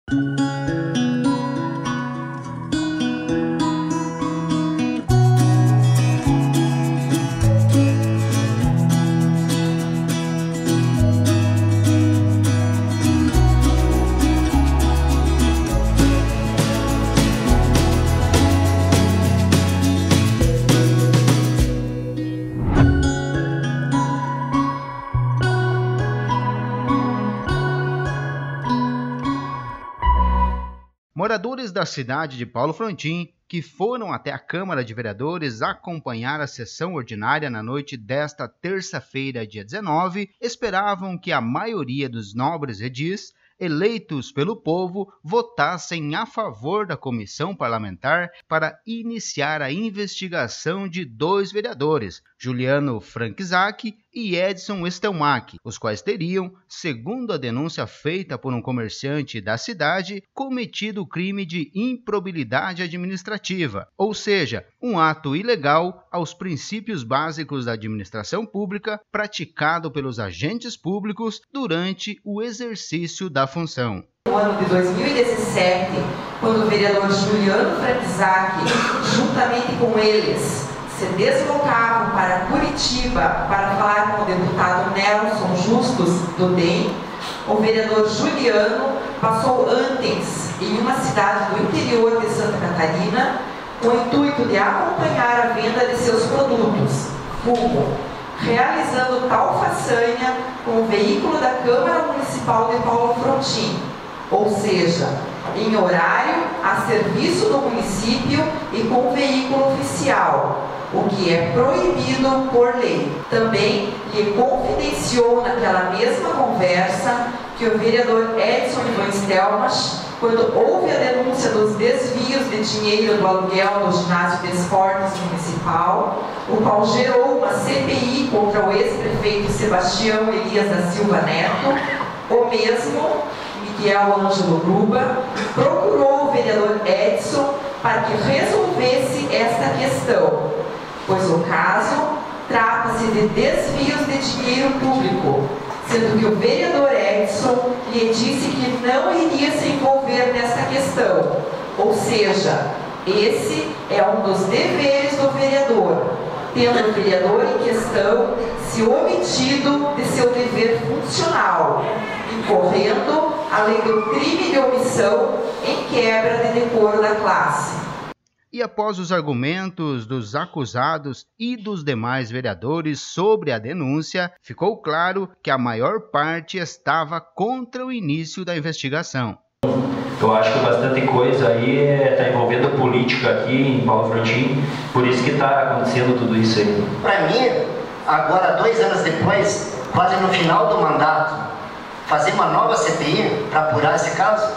Moradores da cidade de Paulo Frontin, que foram até a Câmara de Vereadores acompanhar a sessão ordinária na noite desta terça-feira, dia 19, esperavam que a maioria dos nobres edis, eleitos pelo povo, votassem a favor da comissão parlamentar para iniciar a investigação de dois vereadores, Juliano Franczak e Edson Estelmach, os quais teriam, segundo a denúncia feita por um comerciante da cidade, cometido o crime de improbidade administrativa, ou seja, um ato ilegal aos princípios básicos da administração pública praticado pelos agentes públicos durante o exercício da função. No ano de 2017, quando o vereador Juliano Franczak, juntamente com eles, se deslocavam para Curitiba para falar com o deputado Nelson Justus, do DEM, o vereador Juliano passou antes em uma cidade do interior de Santa Catarina com o intuito de acompanhar a venda de seus produtos, fumo, realizando tal façanha com o veículo da Câmara Municipal de Paulo Frontin, ou seja, em horário a serviço do município e com veículo oficial, o que é proibido por lei. Também lhe confidenciou naquela mesma conversa que o vereador Edson Estelmach, quando houve a denúncia dos desvios de dinheiro do aluguel do ginásio de esportes municipal, o qual gerou uma CPI contra o ex-prefeito Sebastião Elias da Silva Neto, o mesmo, Miguel Ângelo Gruba, procurou o vereador Edson para que resolvesse esta questão, pois o caso trata-se de desvios de dinheiro público, sendo que o vereador Edson lhe disse que não iria se envolver nesta questão, ou seja, esse é um dos deveres do vereador, tendo o vereador em questão se omitido de seu dever funcional, incorrendo além do crime de omissão em quebra de decoro da classe. E após os argumentos dos acusados e dos demais vereadores sobre a denúncia, ficou claro que a maior parte estava contra o início da investigação. Eu acho que bastante coisa aí está envolvendo política aqui em Paulo Frontin, por isso que está acontecendo tudo isso aí. Para mim, agora 2 anos depois, quase no final do mandato, fazer uma nova CPI para apurar esse caso,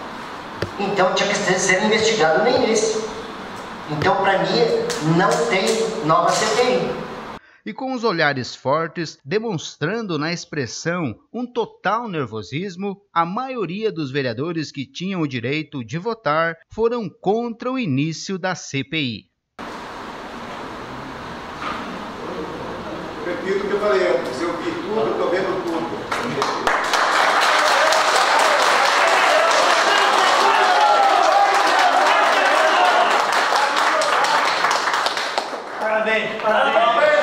então tinha que ser investigado no início. Então, para mim, não tem nova CPI. E com os olhares fortes, demonstrando na expressão um total nervosismo, a maioria dos vereadores que tinham o direito de votar foram contra o início da CPI. Repito o que eu falei antes, eu vi tudo, eu estou vendo tudo. Parabéns, parabéns.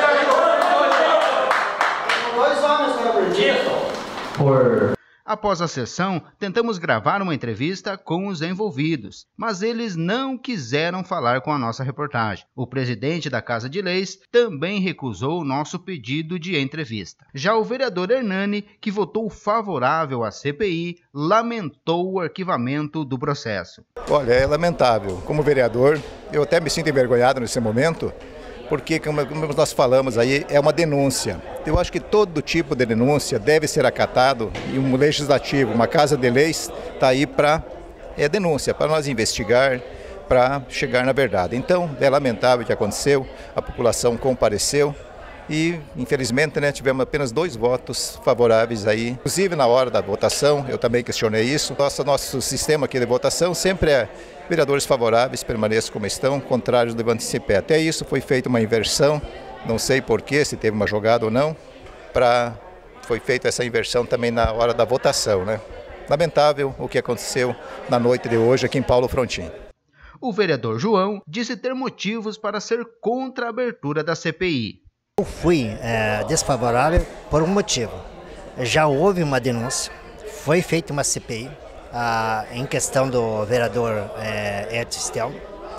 Dois homens foram Por Após a sessão, tentamos gravar uma entrevista com os envolvidos, mas eles não quiseram falar com a nossa reportagem. O presidente da Casa de Leis também recusou o nosso pedido de entrevista. Já o vereador Hernani, que votou favorável à CPI, lamentou o arquivamento do processo. Olha, é lamentável. Como vereador, eu até me sinto envergonhado nesse momento, porque, como nós falamos aí, é uma denúncia. Eu acho que todo tipo de denúncia deve ser acatado e um legislativo, uma Casa de Leis, está aí para denúncia, para nós investigar, para chegar na verdade. Então, é lamentável o que aconteceu, a população compareceu e, infelizmente, tivemos apenas 2 votos favoráveis aí. Inclusive, na hora da votação, eu também questionei isso. Nosso sistema aqui de votação sempre é vereadores favoráveis permaneçam como estão, contrários levantem-se em pé. Até isso foi feita uma inversão, não sei porquê, se teve uma jogada ou não, foi feita essa inversão também na hora da votação, Lamentável o que aconteceu na noite de hoje aqui em Paulo Frontin. O vereador João disse ter motivos para ser contra a abertura da CPI. Eu fui desfavorável por um motivo. Já houve uma denúncia, foi feita uma CPI em questão do vereador Edson Stelman.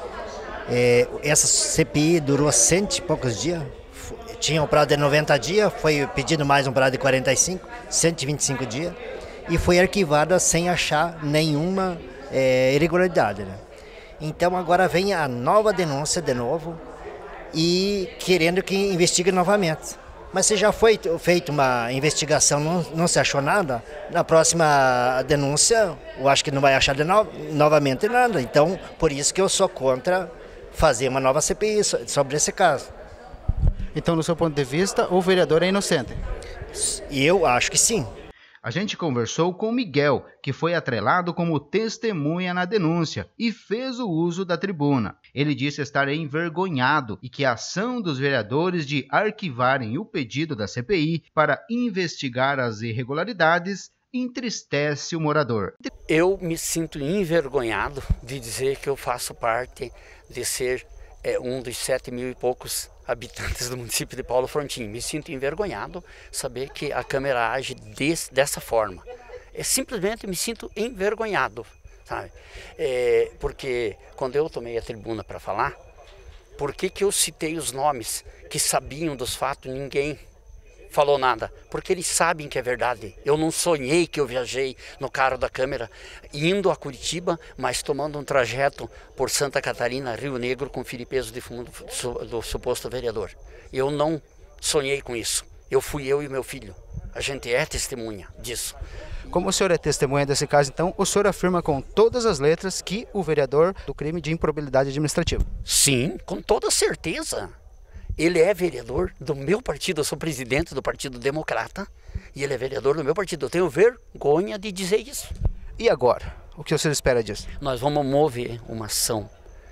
Essa CPI durou 100 e poucos dias, tinha um prazo de 90 dias, foi pedido mais um prazo de 45, 125 dias, e foi arquivada sem achar nenhuma irregularidade, né? Então agora vem a nova denúncia de novo e querendo que investigue novamente. Mas se já foi feita uma investigação, não se achou nada, na próxima denúncia eu acho que não vai achar novamente nada. Então por isso que eu sou contra fazer uma nova CPI sobre esse caso. Então, no seu ponto de vista, o vereador é inocente? Eu acho que sim. A gente conversou com Miguel, que foi atrelado como testemunha na denúncia e fez o uso da tribuna. Ele disse estar envergonhado e que a ação dos vereadores de arquivarem o pedido da CPI para investigar as irregularidades entristece o morador. Eu me sinto envergonhado de dizer que eu faço parte de ser um dos 7.000 e poucos habitantes do município de Paulo Frontin. Me sinto envergonhado saber que a Câmara age dessa forma. Simplesmente me sinto envergonhado, sabe? Porque quando eu tomei a tribuna para falar, por que eu citei os nomes que sabiam dos fatos, ninguém falou nada? Porque eles sabem que é verdade. Eu não sonhei que eu viajei no carro da Câmara indo a Curitiba, mas tomando um trajeto por Santa Catarina, Rio Negro, com filipeso de fundo do suposto vereador. Eu não sonhei com isso. Fui eu e meu filho. A gente é testemunha disso. Como o senhor é testemunha desse caso, então, o senhor afirma com todas as letras que o vereador do crime de improbidade administrativa? Sim, com toda certeza. Ele é vereador do meu partido, eu sou presidente do Partido Democrata e ele é vereador do meu partido. Eu tenho vergonha de dizer isso. E agora? O que o senhor espera disso? Nós vamos mover uma ação,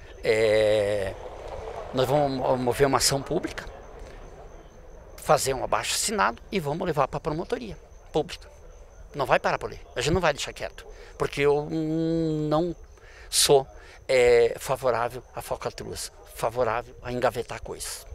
pública, fazer um abaixo-assinado e vamos levar para a promotoria pública. Não vai parar por aí, a gente não vai deixar quieto, porque eu não sou favorável a falcatruas, favorável a engavetar coisas.